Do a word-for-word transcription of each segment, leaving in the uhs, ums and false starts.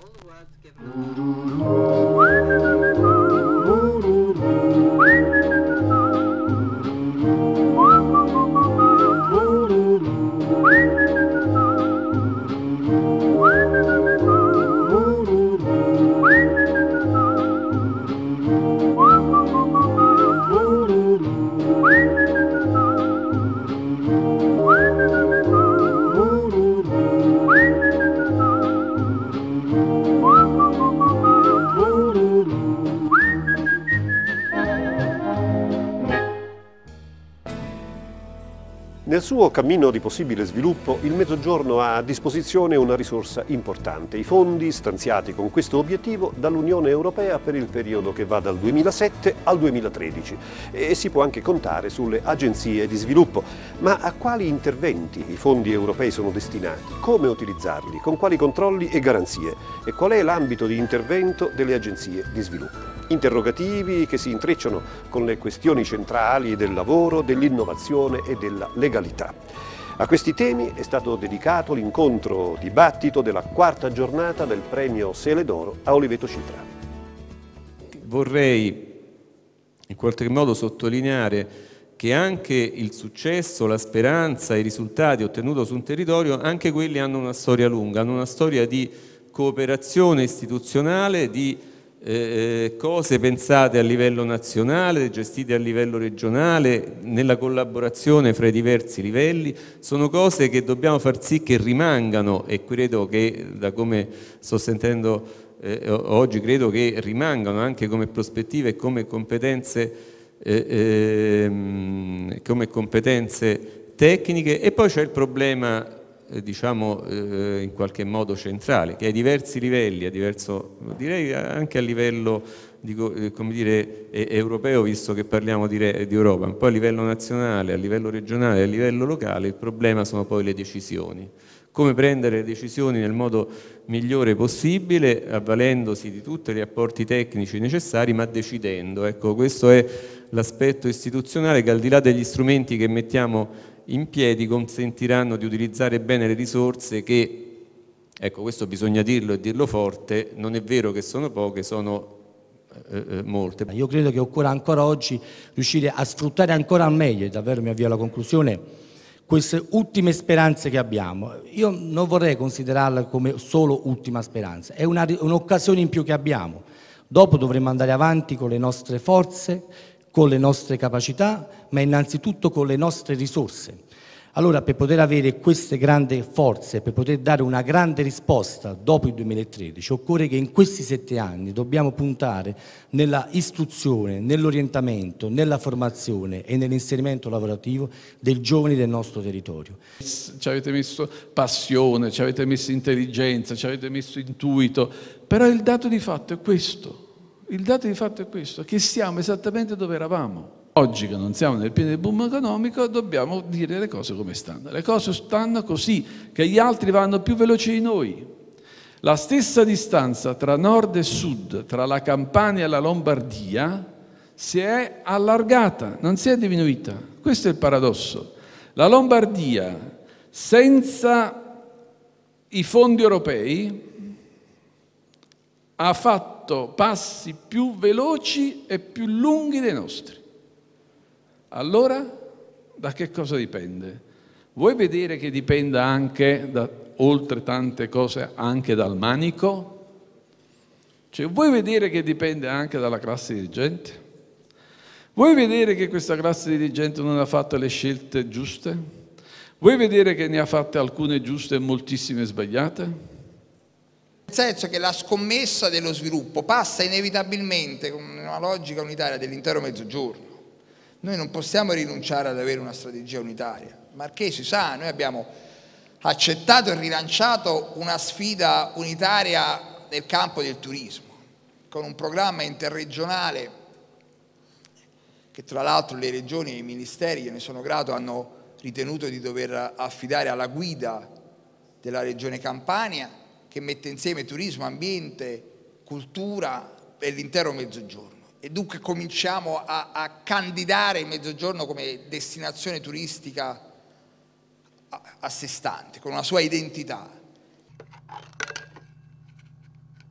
Nel suo cammino di possibile sviluppo, il Mezzogiorno ha a disposizione una risorsa importante, i fondi stanziati con questo obiettivo dall'Unione Europea per il periodo che va dal duemilasette al duemilatredici e si può anche contare sulle agenzie di sviluppo. Ma a quali interventi i fondi europei sono destinati? Come utilizzarli? Con quali controlli e garanzie? E qual è l'ambito di intervento delle agenzie di sviluppo? Interrogativi che si intrecciano con le questioni centrali del lavoro, dell'innovazione e della legalità. A questi temi è stato dedicato l'incontro dibattito della quarta giornata del premio Sele d'Oro a Oliveto Citra. Vorrei in qualche modo sottolineare che anche il successo, la speranza, i risultati ottenuti su un territorio, anche quelli hanno una storia lunga, hanno una storia di cooperazione istituzionale, di Eh, cose pensate a livello nazionale, gestite a livello regionale, nella collaborazione fra i diversi livelli, sono cose che dobbiamo far sì che rimangano e credo che, da come sto sentendo eh, oggi, credo che rimangano anche come prospettive e come competenze, eh, eh, come competenze tecniche. E poi c'è il problema diciamo eh, in qualche modo centrale, che ai diversi livelli, a diverso, direi anche a livello dico, eh, come dire, eh, europeo, visto che parliamo di, di Europa, un po' a livello nazionale, a livello regionale, a livello locale, il problema sono poi le decisioni. Come prendere le decisioni nel modo migliore possibile, avvalendosi di tutti gli apporti tecnici necessari, ma decidendo. Ecco, questo è l'aspetto istituzionale che, al di là degli strumenti che mettiamo in piedi, consentiranno di utilizzare bene le risorse che, ecco, questo bisogna dirlo e dirlo forte, non è vero che sono poche, sono eh, molte. Io credo che occorra ancora oggi riuscire a sfruttare ancora al meglio, e davvero mi avvio alla conclusione, queste ultime speranze che abbiamo. Io non vorrei considerarla come solo ultima speranza, è un'occasione in più che abbiamo. Dopo dovremo andare avanti con le nostre forze, con le nostre capacità, ma innanzitutto con le nostre risorse. Allora, per poter avere queste grandi forze, per poter dare una grande risposta dopo il duemilatredici, occorre che in questi sette anni dobbiamo puntare nella istruzione, nell'orientamento, nella formazione e nell'inserimento lavorativo dei giovani del nostro territorio. Ci avete messo passione, ci avete messo intelligenza, ci avete messo intuito, però il dato di fatto è questo. Il dato di fatto è questo, che siamo esattamente dove eravamo. Oggi che non siamo nel pieno del boom economico dobbiamo dire le cose come stanno. Le cose stanno così, che gli altri vanno più veloci di noi. La stessa distanza tra nord e sud, tra la Campania e la Lombardia, si è allargata, non si è diminuita. Questo è il paradosso. La Lombardia, senza i fondi europei, ha fatto passi più veloci e più lunghi dei nostri. Allora, da che cosa dipende? Vuoi vedere che dipenda anche, da, oltre tante cose, anche dal manico? Cioè, vuoi vedere che dipende anche dalla classe dirigente? Vuoi vedere che questa classe dirigente non ha fatto le scelte giuste? Vuoi vedere che ne ha fatte alcune giuste e moltissime sbagliate? Nel senso che la scommessa dello sviluppo passa inevitabilmente con una logica unitaria dell'intero Mezzogiorno. Noi non possiamo rinunciare ad avere una strategia unitaria. Marchesi sa, noi abbiamo accettato e rilanciato una sfida unitaria nel campo del turismo, con un programma interregionale che tra l'altro le regioni e i ministeri, io ne sono grato, hanno ritenuto di dover affidare alla guida della Regione Campania, che mette insieme turismo, ambiente, cultura e l'intero Mezzogiorno. E dunque cominciamo a, a candidare il Mezzogiorno come destinazione turistica a, a sé stante, con una sua identità.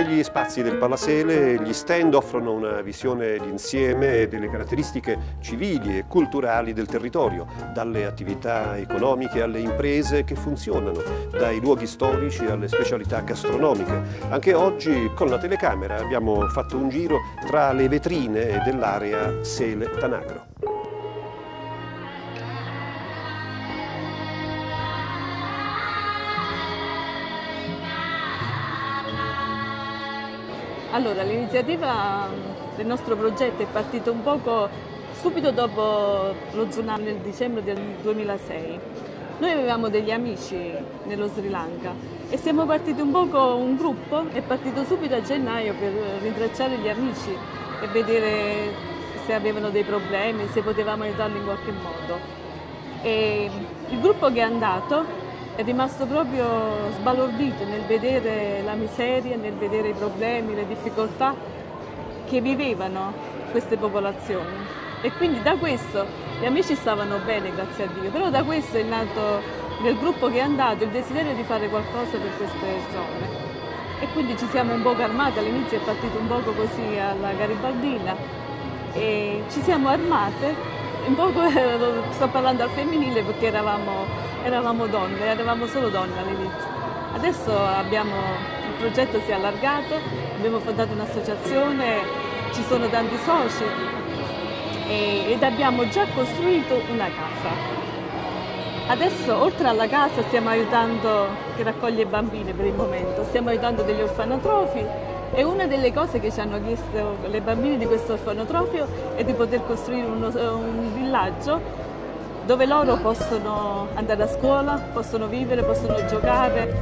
Negli spazi del Palasele gli stand offrono una visione d'insieme delle caratteristiche civili e culturali del territorio, dalle attività economiche alle imprese che funzionano, dai luoghi storici alle specialità gastronomiche. Anche oggi con la telecamera abbiamo fatto un giro tra le vetrine dell'area Sele Tanagro. Allora, l'iniziativa del nostro progetto è partita un poco subito dopo lo tsunami nel dicembre del duemilasei. Noi avevamo degli amici nello Sri Lanka e siamo partiti un poco, un gruppo è partito subito a gennaio per rintracciare gli amici e vedere se avevano dei problemi, se potevamo aiutarli in qualche modo. E il gruppo che è andato è rimasto proprio sbalordito nel vedere la miseria, nel vedere i problemi, le difficoltà che vivevano queste popolazioni. E quindi da questo gli amici stavano bene, grazie a Dio, però da questo è nato nel gruppo che è andato il desiderio di fare qualcosa per queste zone. E quindi ci siamo un po' armati, all'inizio è partito un poco così alla garibaldina e ci siamo armate, un poco sto parlando al femminile perché eravamo Eravamo donne, eravamo solo donne all'inizio. Adesso abbiamo, il progetto si è allargato, abbiamo fondato un'associazione, ci sono tanti soci e, ed abbiamo già costruito una casa. Adesso oltre alla casa stiamo aiutando, che raccoglie bambine per il momento, stiamo aiutando degli orfanotrofi e una delle cose che ci hanno chiesto le bambine di questo orfanotrofio è di poter costruire uno, un villaggio dove loro possono andare a scuola, possono vivere, possono giocare.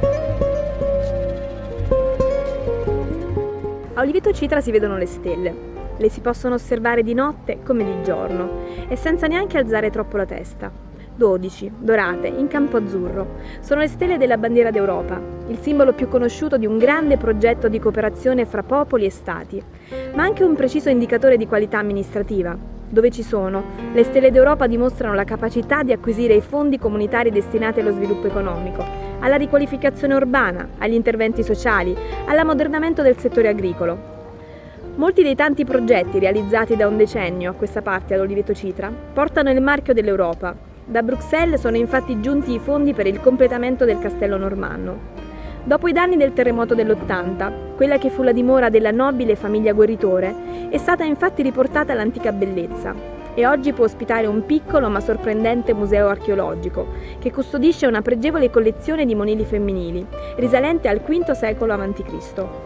A Oliveto Citra si vedono le stelle. Le si possono osservare di notte come di giorno e senza neanche alzare troppo la testa. dodici, dorate, in campo azzurro. Sono le stelle della bandiera d'Europa, il simbolo più conosciuto di un grande progetto di cooperazione fra popoli e stati, ma anche un preciso indicatore di qualità amministrativa. Dove ci sono, le stelle d'Europa dimostrano la capacità di acquisire i fondi comunitari destinati allo sviluppo economico, alla riqualificazione urbana, agli interventi sociali, all'ammodernamento del settore agricolo. Molti dei tanti progetti realizzati da un decennio a questa parte ad Oliveto Citra portano il marchio dell'Europa. Da Bruxelles sono infatti giunti i fondi per il completamento del castello normanno. Dopo i danni del terremoto dell'ottanta, quella che fu la dimora della nobile famiglia Guerritore è stata infatti riportata all'antica bellezza e oggi può ospitare un piccolo ma sorprendente museo archeologico che custodisce una pregevole collezione di monili femminili, risalente al quinto secolo avanti Cristo.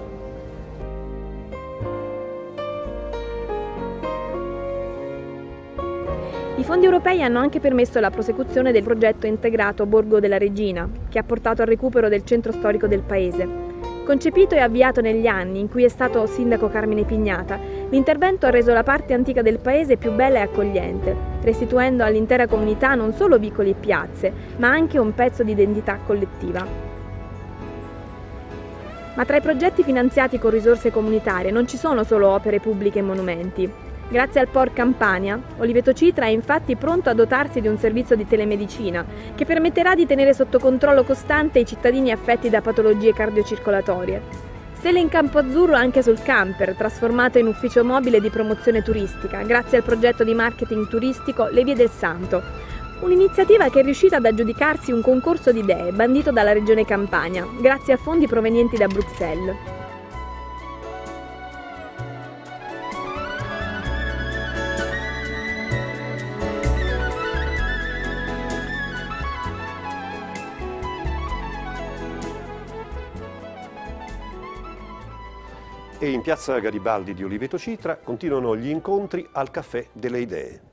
I fondi europei hanno anche permesso la prosecuzione del progetto integrato Borgo della Regina, che ha portato al recupero del centro storico del paese. Concepito e avviato negli anni in cui è stato sindaco Carmine Pignata, l'intervento ha reso la parte antica del paese più bella e accogliente, restituendo all'intera comunità non solo vicoli e piazze, ma anche un pezzo di identità collettiva. Ma tra i progetti finanziati con risorse comunitarie non ci sono solo opere pubbliche e monumenti. Grazie al P O R Campania, Oliveto Citra è infatti pronto a dotarsi di un servizio di telemedicina che permetterà di tenere sotto controllo costante i cittadini affetti da patologie cardiocircolatorie. Stelle in campo azzurro anche sul camper, trasformato in ufficio mobile di promozione turistica, grazie al progetto di marketing turistico Le Vie del Santo. Un'iniziativa che è riuscita ad aggiudicarsi un concorso di idee bandito dalla Regione Campania, grazie a fondi provenienti da Bruxelles. E in piazza Garibaldi di Oliveto Citra continuano gli incontri al Caffè delle Idee.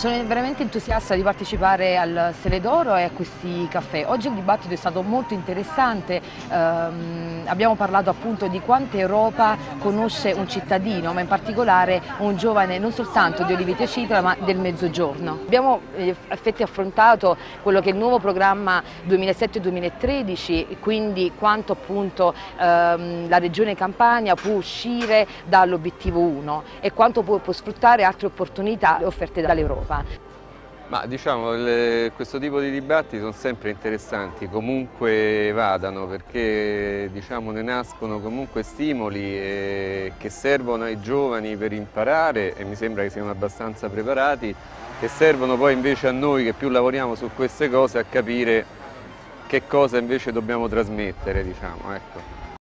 Sono veramente entusiasta di partecipare al Sele d'Oro e a questi caffè. Oggi il dibattito è stato molto interessante, ehm, abbiamo parlato appunto di quanta Europa conosce un cittadino, ma in particolare un giovane non soltanto di Oliveto Citra ma del Mezzogiorno. Abbiamo eh, affrontato quello che è il nuovo programma duemilasette duemilatredici, quindi quanto appunto ehm, la Regione Campania può uscire dall'obiettivo uno e quanto può, può sfruttare altre opportunità offerte dall'Europa. Ma diciamo, le, questo tipo di dibattiti sono sempre interessanti, comunque vadano, perché diciamo, ne nascono comunque stimoli eh, che servono ai giovani per imparare, e mi sembra che siano abbastanza preparati, che servono poi invece a noi che più lavoriamo su queste cose a capire che cosa invece dobbiamo trasmettere, diciamo, ecco.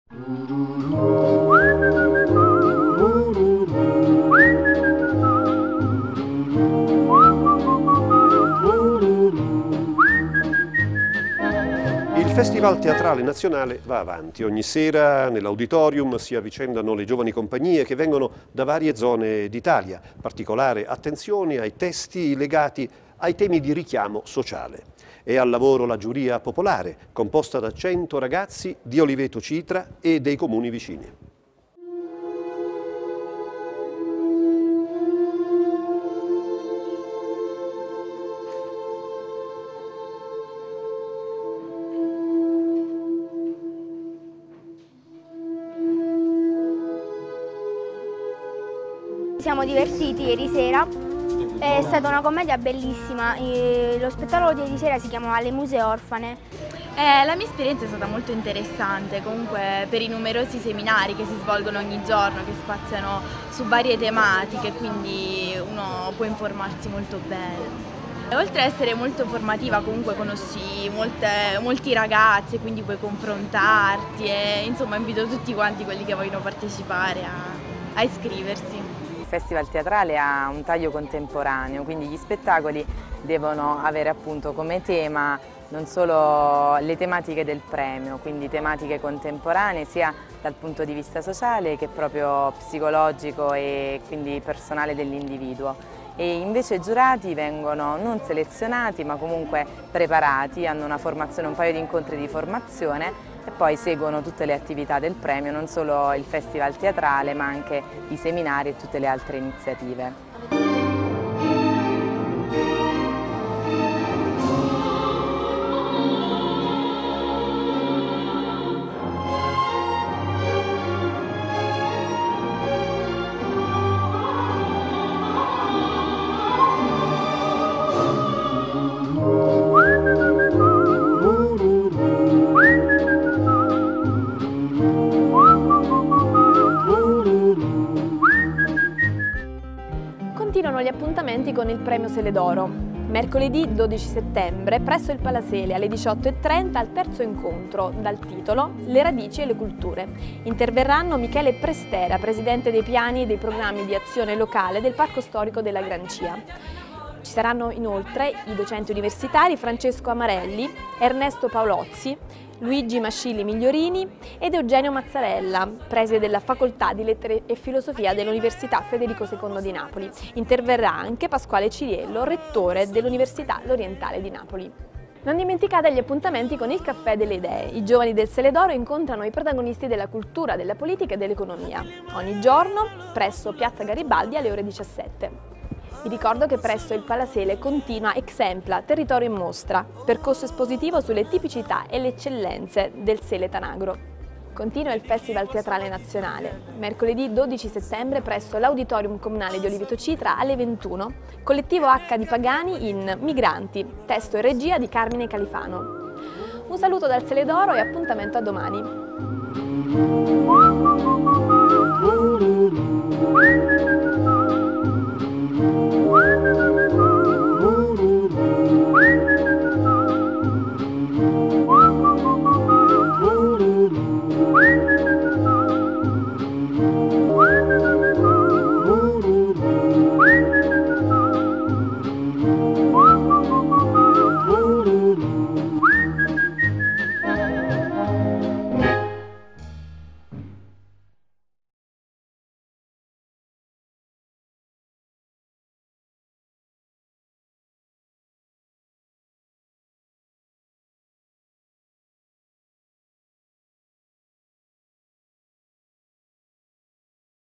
Il Festival Teatrale Nazionale va avanti. Ogni sera nell'auditorium si avvicendano le giovani compagnie che vengono da varie zone d'Italia. Particolare attenzione ai testi legati ai temi di richiamo sociale. È al lavoro la giuria popolare, composta da cento ragazzi di Oliveto Citra e dei comuni vicini. Ci siamo divertiti ieri sera, è stata una commedia bellissima, lo spettacolo di ieri sera si chiamava Le Muse Orfane. Eh, la mia esperienza è stata molto interessante, comunque per i numerosi seminari che si svolgono ogni giorno, che spaziano su varie tematiche, quindi uno può informarsi molto bene. Oltre ad essere molto formativa, comunque conosci molte, molti ragazzi, quindi puoi confrontarti e insomma invito tutti quanti quelli che vogliono partecipare a, a iscriversi. Il Festival Teatrale ha un taglio contemporaneo, quindi gli spettacoli devono avere appunto come tema non solo le tematiche del premio, quindi tematiche contemporanee sia dal punto di vista sociale che proprio psicologico e quindi personale dell'individuo. E invece i giurati vengono non selezionati ma comunque preparati, hanno una formazione, un paio di incontri di formazione e poi seguono tutte le attività del premio, non solo il Festival Teatrale ma anche i seminari e tutte le altre iniziative. Continuano gli appuntamenti con il premio Sele d'Oro. Mercoledì dodici settembre presso il Palasele alle diciotto e trenta al terzo incontro dal titolo Le radici e le culture. Interverranno Michele Prestera, presidente dei piani e dei programmi di azione locale del Parco Storico della Grancia. Ci saranno inoltre i docenti universitari Francesco Amarelli, Ernesto Paolozzi, Luigi Mascilli Migliorini ed Eugenio Mazzarella, preside della Facoltà di Lettere e Filosofia dell'Università Federico secondo di Napoli. Interverrà anche Pasquale Ciriello, rettore dell'Università L'Orientale di Napoli. Non dimenticate gli appuntamenti con il Caffè delle Idee. I giovani del Sele d'Oro incontrano i protagonisti della cultura, della politica e dell'economia. Ogni giorno presso Piazza Garibaldi alle ore diciassette. Vi ricordo che presso il Palasele continua Exempla, territorio in mostra, percorso espositivo sulle tipicità e le eccellenze del Sele Tanagro. Continua il Festival Teatrale Nazionale, mercoledì dodici settembre presso l'Auditorium Comunale di Oliveto Citra alle ventuno, collettivo H di Pagani in Migranti, testo e regia di Carmine Califano. Un saluto dal Sele d'Oro e appuntamento a domani.